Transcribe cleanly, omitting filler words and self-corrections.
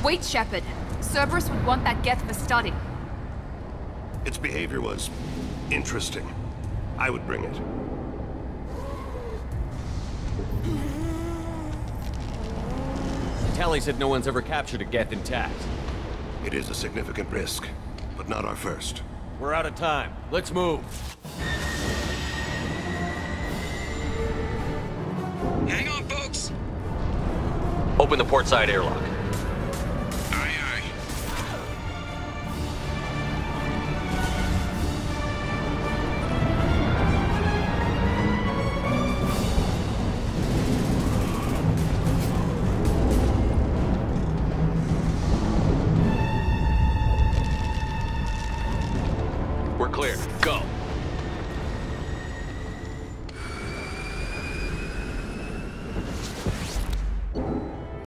Wait, Shepard. Cerberus would want that Geth for study. Its behavior was interesting. I would bring it. Tally said no one's ever captured a Geth intact. It is a significant risk, but not our first. We're out of time. Let's move. Hang on, folks! Open the port side airlock.